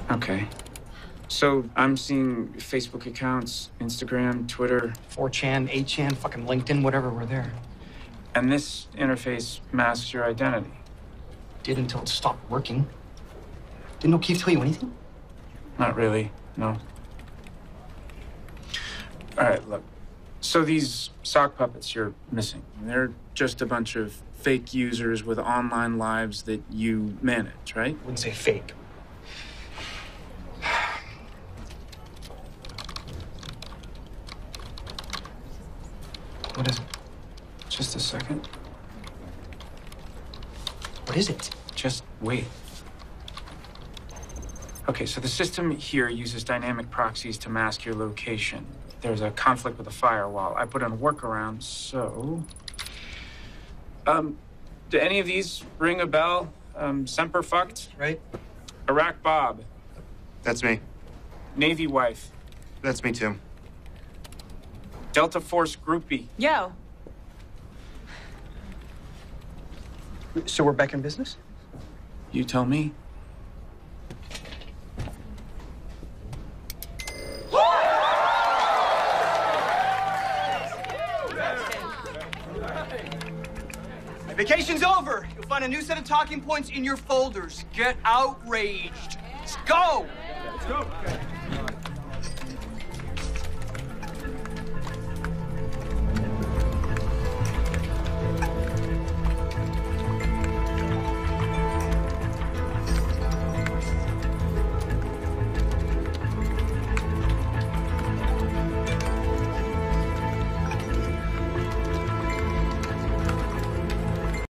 Okay. So I'm seeing Facebook accounts, Instagram, Twitter. 4chan, 8chan, fucking LinkedIn, whatever, we're there. And this interface masks your identity. Did until it stopped working. Didn't O'Keefe tell you anything? Not really, no. All right, look. So these sock puppets you're missing, they're just a bunch of fake users with online lives that you manage, right? I wouldn't say fake. What is it? Just a second. What is it? Just wait. Okay, so the system here uses dynamic proxies to mask your location. There's a conflict with the firewall. I put in a workaround, so... do any of these ring a bell? Semper Fucked? Right? Iraq Bob. That's me. Navy Wife. That's me too. Delta Force Groupie. Yo. So we're back in business? You tell me. Vacation's over. You'll find a new set of talking points in your folders. Get outraged. Let's go! Let's go.